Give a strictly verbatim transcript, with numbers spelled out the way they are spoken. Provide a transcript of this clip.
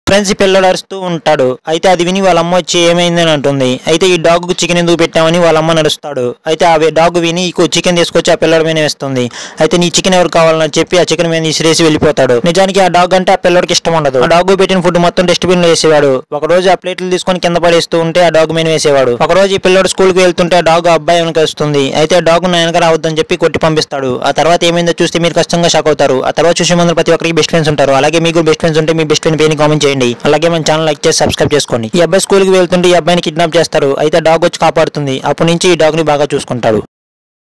Friends ఈ పిల్లడు అరుస్తూ ఉంటాడు. అయితే అది విని వాళ్ళ అమ్మ వచ్చి ఏమైందని అంటుంది. అయితే ఈ డాగ్ కు చికెన్ ఎందుకు పెట్టామని వాళ్ళ అమ్మ నడుస్తాడు. అయితే ఆ డాగ్ విని ఈ చికెన్ తీసుకొచ్చి ఆ పిల్లడి మీద వేస్తుంది. అయితే నీ చికెన్ ఎవరు కావాలని చెప్పి ఆ చికెన్ మీద ఇసిరేసి వెళ్ళిపోతాడు. నిజానికి ఆ డాగ్ అంటే ఆ పిల్లడికి ఇష్టం ఉండదు. ఆ డాగ్ పెట్టిన ఫుడ్ మొత్తం డస్ట్బిన్ లో వేసేవాడు. ఒక రోజు ఆ ప్లేట్లు తీసుకొని కింద పడేస్తూ ఉంటే ఆ డాగ్ మీద వేసేవాడు. ఒక రోజు ఈ పిల్లడు స్కూల్ కి వెళ్తుంటే ఆ డాగ్ ఆ అబ్బాయి వెనక వస్తుంది. అయితే ఆ డాగ్ నా వెనక రావద్దని చెప్పి కొట్టి పంపిస్తాడు. ఆ తర్వాత ఏమైందో చూస్తే మీరు కష్టంగా షాక్ అవుతారు. ఆ తర్వాత చూసే ముందు ప్రతి ఒక్కరికి బెస్ట్ ఫ్రెండ్స్ ఉంటారు. అలాగే మీకు బెస్ట్ ఫ్రెండ్స్ ఉంటే మీ బెస్ట్ ఫ్రెండ్ పేరుని కామెంట్ చేయండి. అలాగే మన ఛానల్ లైక్ చేసి సబ్స్క్రైబ్ చేసుకోండి. ఈ అబ్బాయి స్కూల్ కి వెళ్తుంటే ఈ అబ్బాయిని కిడ్నాప్ చేస్తారు. అయితే డాగ్ వచ్చి కాపాడుతుంది. అప్పటి నుంచి ఈ డాగ్ ని బాగా చూసుకుంటాడు.